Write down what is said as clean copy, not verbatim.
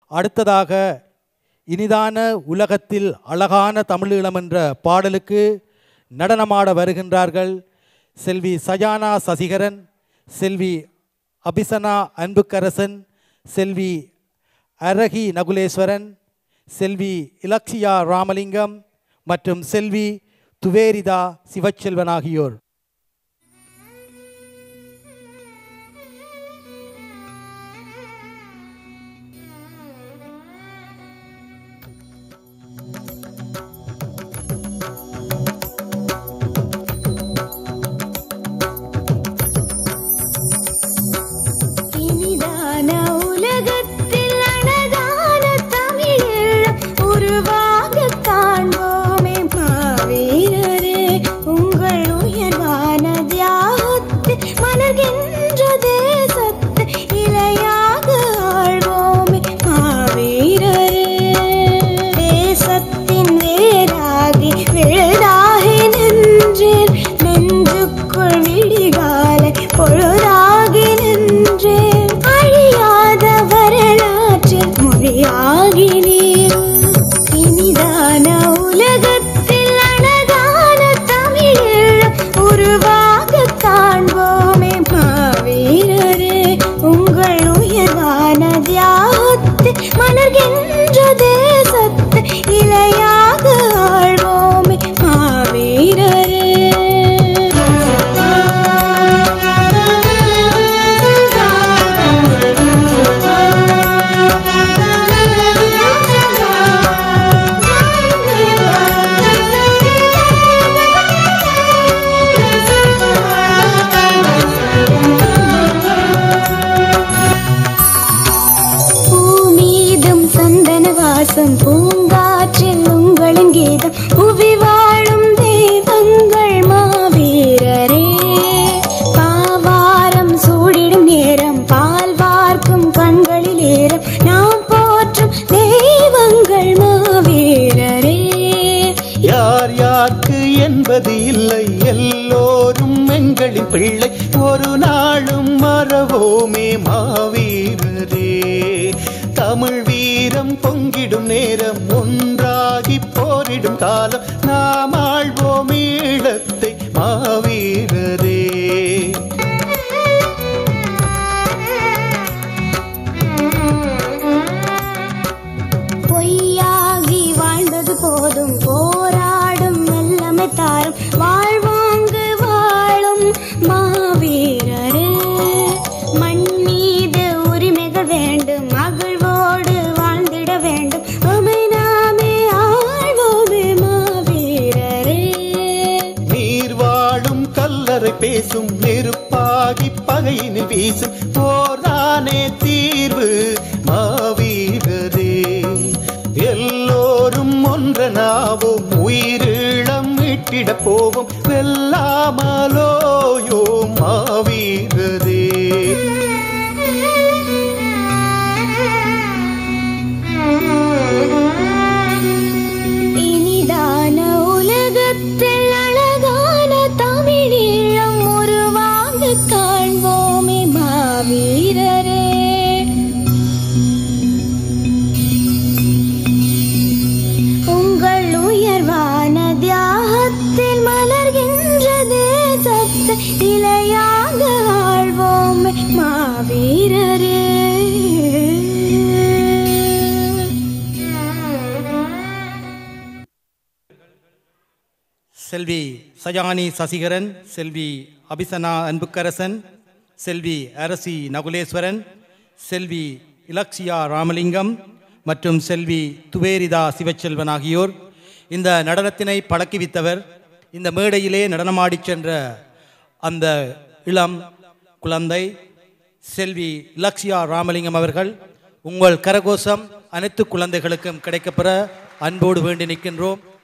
அடுத்ததாக இனிதான உலகத்தில் அழகான தமிழீழம் என்ற பாடலுக்கு நடனமாட வருகின்றார்கள் செல்வி சஜானா சசிகரன், செல்வி அபிசனா அன்புக்கரசன், செல்வி அரகி நகுலேஸ்வரன், செல்வி இலக்ஷியா ராமலிங்கம் மற்றும் செல்வி துவேரிதா சிவச்செல்வன் ஆகியோர். பூங்காற்றில் உங்களின் கீதம் புவி வாழும் தெய்வங்கள் மாவீரரே. பாவாரம் சூடிடும் நேரம் பால் வார்க்கும் கண்களில் ஏறம் நாம் போற்றும் தெய்வங்கள் மாவீரரே. யார் யாருக்கு என்பது இல்லை, எல்லோரும் எங்களின் பிள்ளை, ஒரு நாளும் மறவோமே மாவீரரே. தமிழ் வீரம் பொங்கிடும் நேரம், ஒன்றாகி போரிடும் காலம், நாம் ஆள்வோம் ஈழத்தை மாவீரரே. பொய்யாகி வாழ்ந்தது போதும், போராடும் வெள்ளமை தாரும், வாழ்வாங்கு வாழும் மாவீரரே. மண் மீது உரிமைகள் வேண்டும், மகிழ்வோடு வாழ்ந்திட வேண்டும், அமை நாமே ஆழ்வோமே மாவீரரே. நீர் வாழும் கல்லறை பேசும், நெருப்பாகி பகையினில் வீசும், போர்தானே தீர்வு மாவீரரே. எல்லோரும் ஒன்றனாவோம், உயிரிழம் மீட்டிட போவோம், வெல்லாமலோயோ மாவீரரே. இனிதான உலகத்தில் அழகான தமிழீழம் உருவாக காண்போமே மாவீரரே. உங்கள் உயர்வான தியாகத்தில் மலர்கின்ற தேசத்தை இலையாக ஆழ்வோமே மாவீரரே. செல்வி சஜானி சசிகரன், செல்வி அபிசனா அன்புக்கரசன், செல்வி அரசி நகுலேஸ்வரன், செல்வி இலக்ஷியா ராமலிங்கம் மற்றும் செல்வி துவேரிதா சிவச்செல்வன் ஆகியோர் இந்த நடனத்தினை பழக்கிவித்தவர். இந்த மேடையிலே நடனமாடிச் சென்ற அந்த இளம் குழந்தை செல்வி இலக்ஷியா ராமலிங்கம் அவர்கள். உங்கள் கரகோஷம் அனைத்து குழந்தைகளுக்கும் கிடைக்கப்பெற அன்போடு வேண்டி நிற்கின்றோம்.